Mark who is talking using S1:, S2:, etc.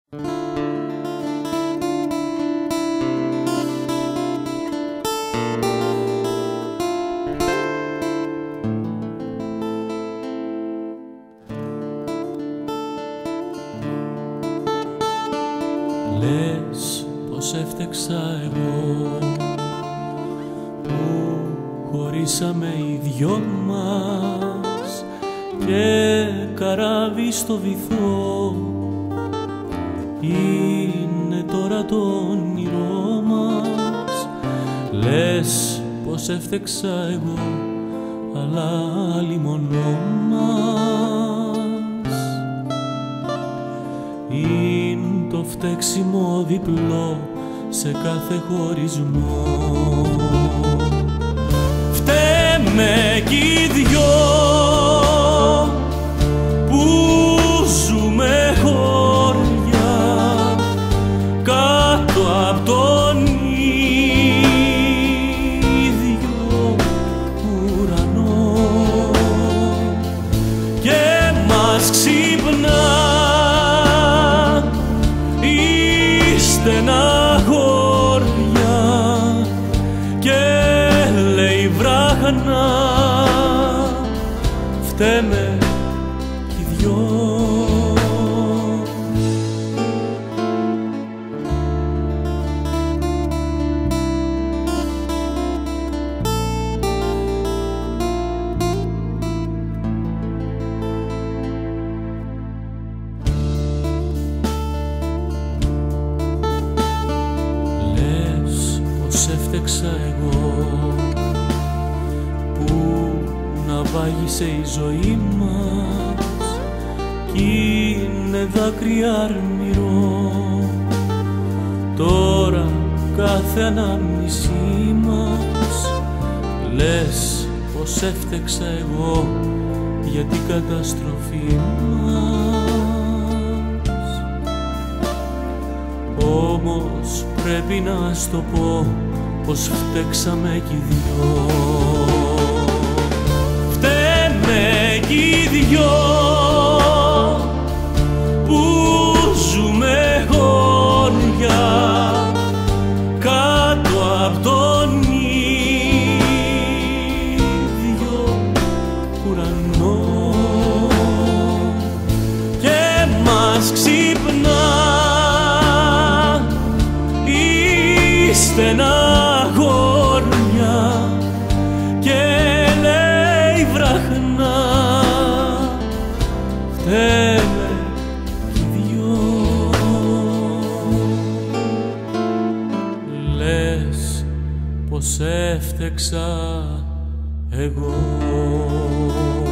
S1: Λες πως έφτεξα εγώ που χωρίσαμε οι δυο μας και καράβι στο βυθό είναι τώρα το όνειρό μας. Λες πως έφτεξα εγώ αλλά λιμονό μας. Είναι το φταίξιμο διπλό σε κάθε χωρισμό. Φταίμε κι οι δυο που ζούμε χώρια κάτω απ' τον ίδιο ουρανό και μας ξυπνά στεναχώρια και λέει βράχνα φταίμε κι οι δυο. Έφτεξα εγώ που ναυάγησε η ζωή μας κι είναι δάκρυα αρμηρό τώρα κάθε ανάμνησή μας. Λες πως έφτεξα εγώ για την καταστροφή μας, όμως πρέπει να στο πω πως φταίξαμε κι οι δυο. Φταίμε κι οι δυο που ζούμε χώρια κάτω απ' τον ίδιο ουρανό και μας ξυπνά η στεναχώρια και λέει βράχνα φταίμε κι οι δυο. Λες πως έφτεξα εγώ.